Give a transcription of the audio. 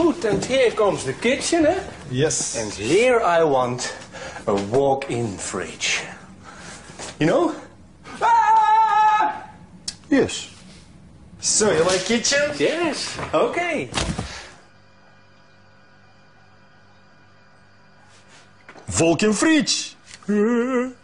Goed, and here comes the kitchen, eh? Yes. And here I want a walk-in fridge. You know? Ah! Yes. So, you like kitchen? Yes, okay. Walk-in fridge.